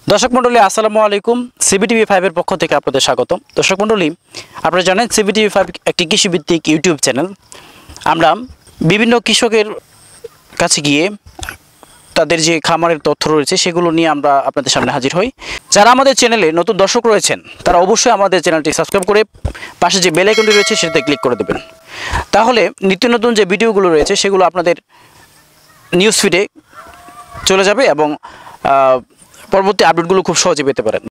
দর্শক মণ্ডলী আসসালামু আলাইকুম। CBTV5 এর পক্ষ থেকে আপনাদের স্বাগত। দর্শক মণ্ডলী, আপনারা জানেন CBTV5 একটি কৃষিভিত্তিক ইউটিউব চ্যানেল। আমরা বিভিন্ন কৃষকের কাছে গিয়ে তাদের যে খামারের তথ্য রয়েছে সেগুলো নিয়ে আমরা আপনাদের সামনে হাজির হই। যারা আমাদের চ্যানেলে নতুন দর্শক রয়েছেন তারা অবশ্যই আমাদের চ্যানেলটি সাবস্ক্রাইব করে পাশে যে বেল আইকনটি রয়েছে সেটাতে ক্লিক করে দেবেন। তাহলে নিত্য নতুন যে ভিডিওগুলো রয়েছে সেগুলো আপনাদের নিউজ ফিডে চলে যাবে এবং পরবর্তী আপডেটগুলো খুব সহজে পেতে পারেন।